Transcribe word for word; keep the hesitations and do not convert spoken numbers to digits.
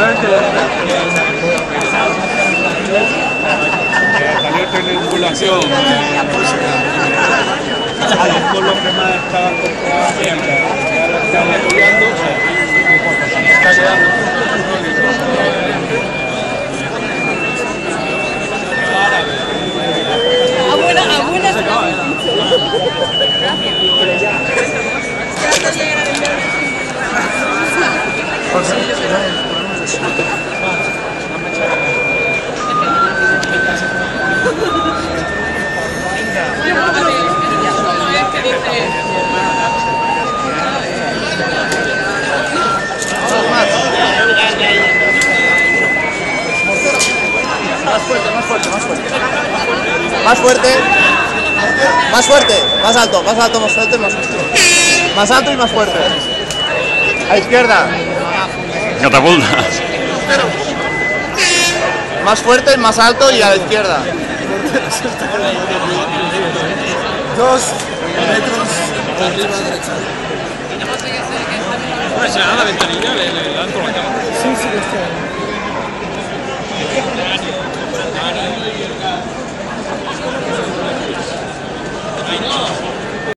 Salió triangulación. Con lo que más estaba haciendo. Están estudiando. Está quedando. Abuela, abuela. Más fuerte, más fuerte, más fuerte. Más fuerte. Más fuerte. Más alto, más alto, más fuerte, más fuerte. Más alto y más fuerte. A izquierda. Catapulta. Más fuerte, más alto y a la izquierda. Dos metros arriba a la derecha. Pues ya, la ventanilla le dan por la cama. Sí, sí, está.